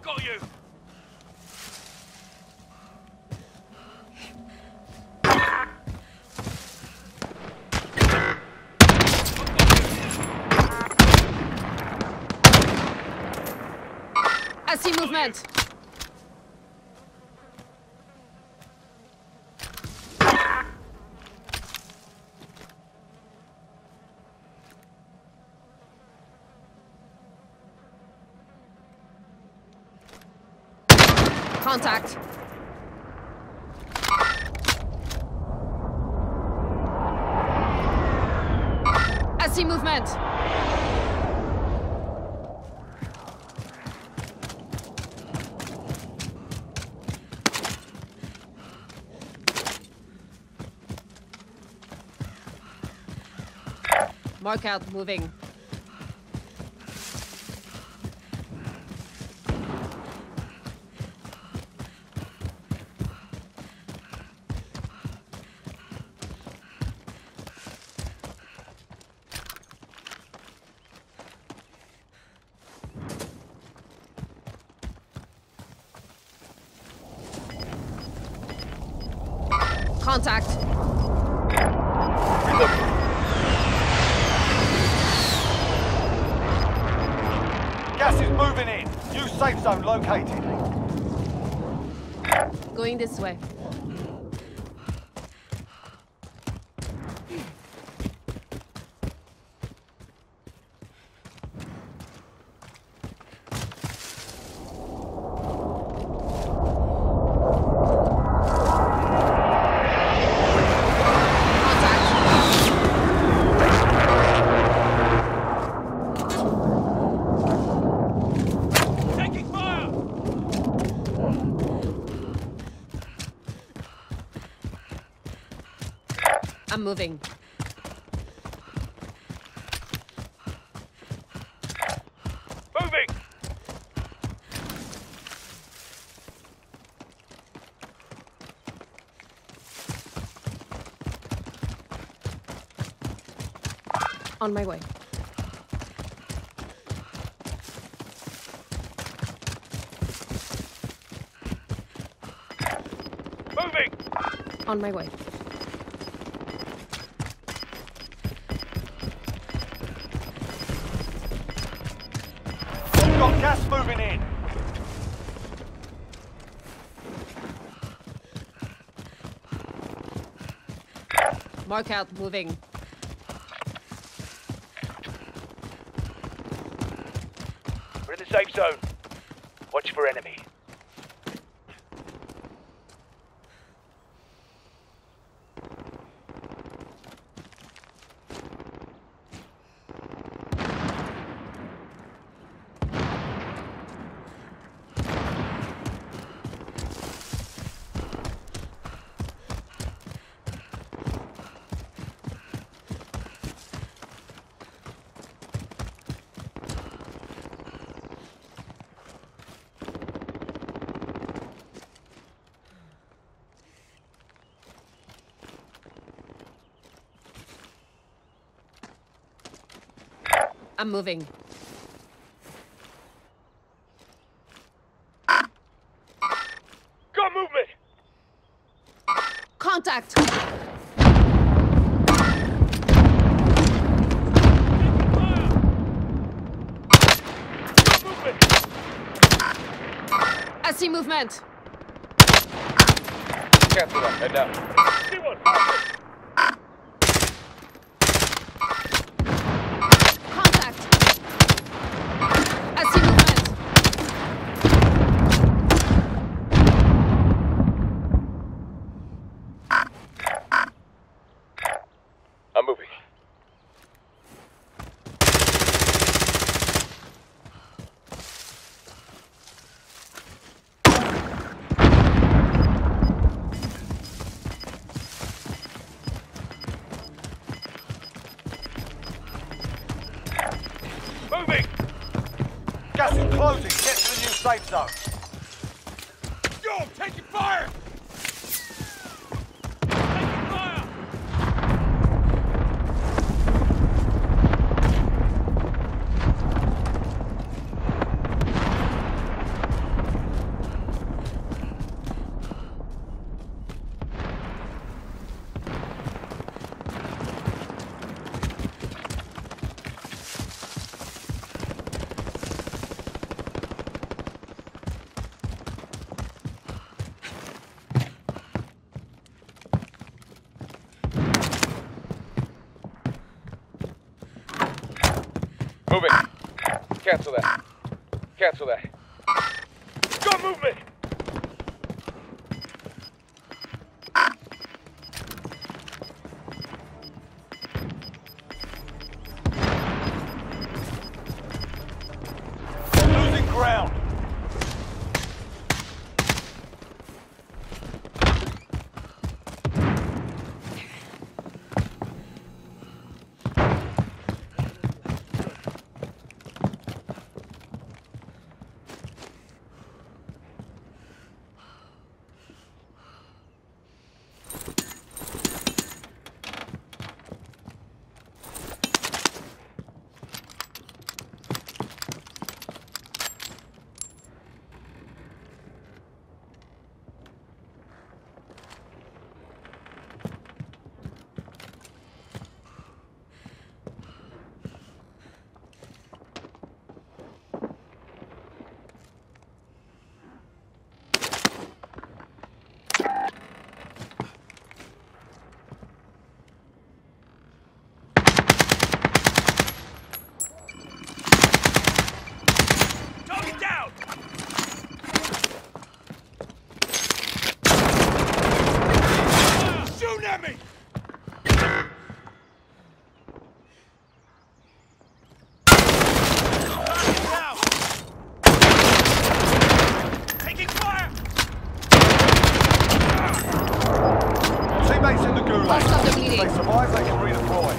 got you! I see movement. Contact. I see movement. Mark out, moving. Contact. Gas is moving in. New safe zone located. Going this way. Taking fire! I'm moving. Moving! On my way. Moving! On my way. Got gas moving in. Mark out, moving. We're in the safe zone. Watch for enemy. I'm moving. Got movement! Contact! I see movement. Cancel that. Head down. See one. Contact! I see movement. I'm moving. Moving! Gas is closing. Get to the new safe zone. Yo, taking fire! Taking fire! Cancel that. Cancel that. Got movement! Losing ground. Target down! Shoot at me! Down! Taking fire! Teammates in the gulag. I'll stop the If bleeding. they survive, they can redeploy.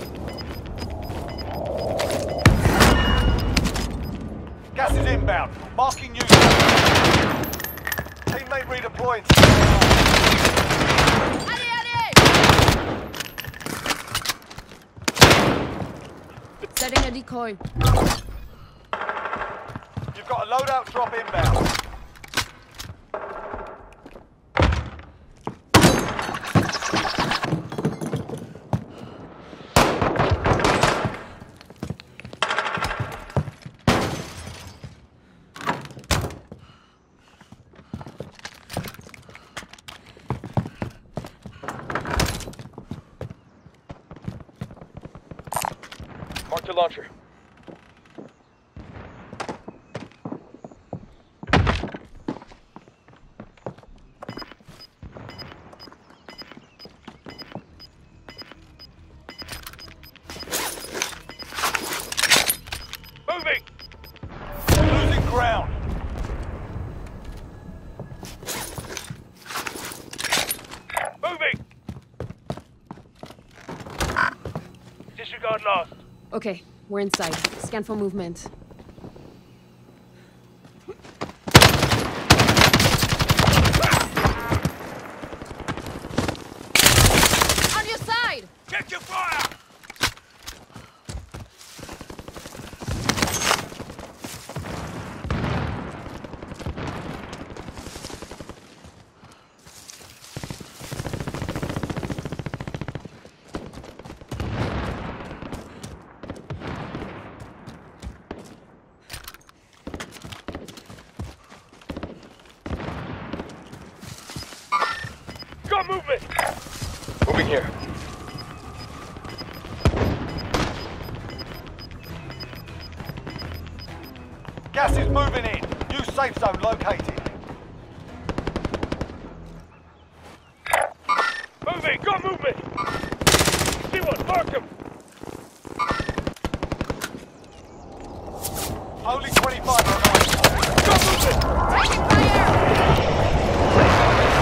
Gas is inbound. Marking you. Teammate redeploying. Allez, allez! Setting a decoy. You've got a loadout drop inbound. Mark the launcher. Moving! Losing ground. Moving! Disregard lost. Okay, we're inside. Scan for movement. On your side! Check your fire! Got movement! Moving here. Gas is moving in. New safe zone located. Moving! Got movement! See one, mark him! Only 25 remain. Got movement! Taking fire!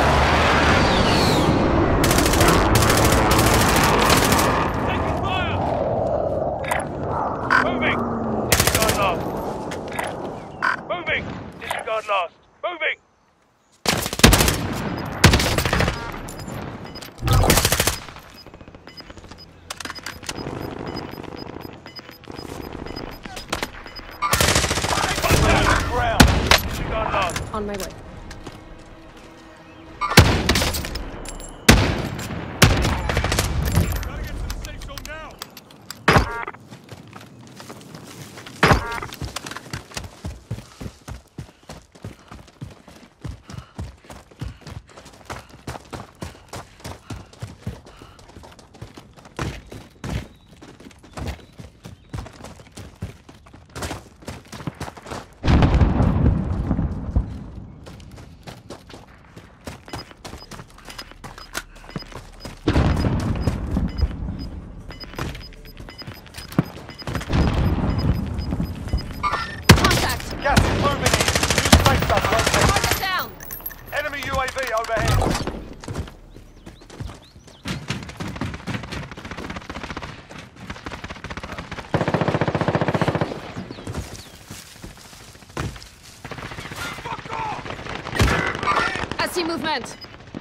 Taking fire! Moving! Disregard lost. Moving! Disregard lost. Moving! Losing ground. Disregard lost. On my way. Gotta get to the safe zone now! I see movement.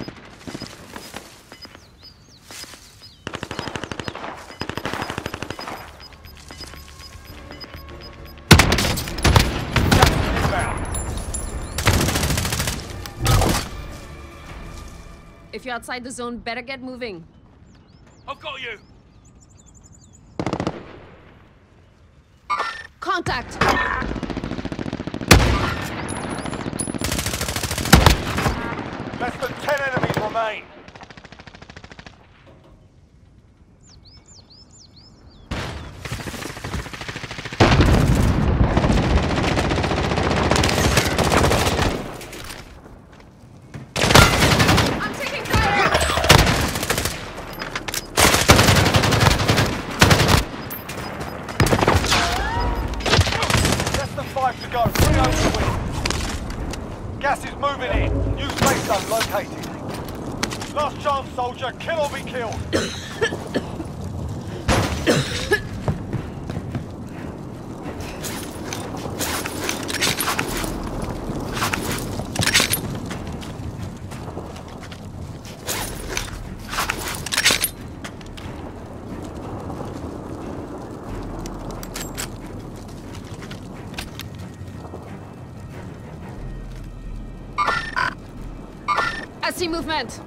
If you're outside the zone, better get moving. I've got you. Contact! Less than 10 enemies remain. I'm taking fire! Less than 5 to go. 3-0 to win. Gas is moving in. New safe zone located. Last chance, soldier. Kill or be killed. I see movement.